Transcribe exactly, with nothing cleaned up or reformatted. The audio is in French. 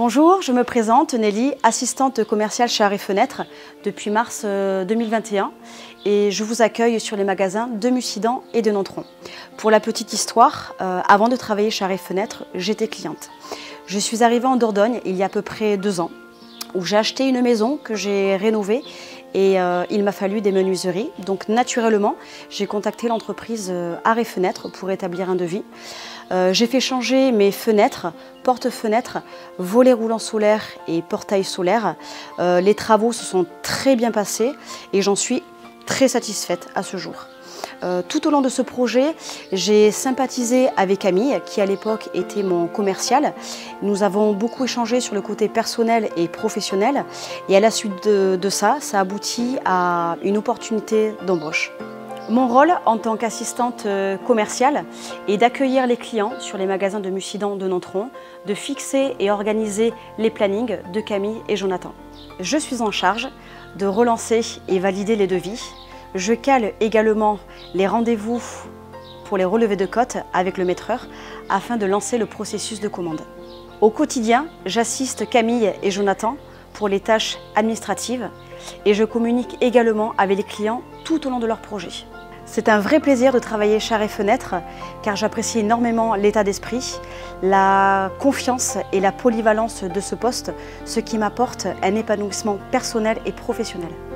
Bonjour, je me présente, Nelly, assistante commerciale chez Arrêt Fenêtre depuis mars deux mille vingt et un et je vous accueille sur les magasins de Mussidan et de Nontron. Pour la petite histoire, euh, avant de travailler chez Arrêt Fenêtre, j'étais cliente. Je suis arrivée en Dordogne il y a à peu près deux ans où j'ai acheté une maison que j'ai rénovée et euh, il m'a fallu des menuiseries. Donc naturellement, j'ai contacté l'entreprise euh, Arrêt Fenêtre pour établir un devis. Euh, j'ai fait changer mes fenêtres, porte-fenêtres, volets roulants solaires et portails solaires. Euh, les travaux se sont très bien passés et j'en suis très satisfaite à ce jour. Euh, tout au long de ce projet, j'ai sympathisé avec Camille, qui à l'époque était mon commercial. Nous avons beaucoup échangé sur le côté personnel et professionnel. Et à la suite de, de ça, ça aboutit à une opportunité d'embauche. Mon rôle en tant qu'assistante commerciale est d'accueillir les clients sur les magasins de Mussidan de Nontron, de fixer et organiser les plannings de Camille et Jonathan. Je suis en charge de relancer et valider les devis. Je cale également les rendez-vous pour les relevés de cotes avec le maîtreur afin de lancer le processus de commande. Au quotidien, j'assiste Camille et Jonathan pour les tâches administratives et je communique également avec les clients tout au long de leur projet. C'est un vrai plaisir de travailler chez Arrêt Fenêtre car j'apprécie énormément l'état d'esprit, la confiance et la polyvalence de ce poste, ce qui m'apporte un épanouissement personnel et professionnel.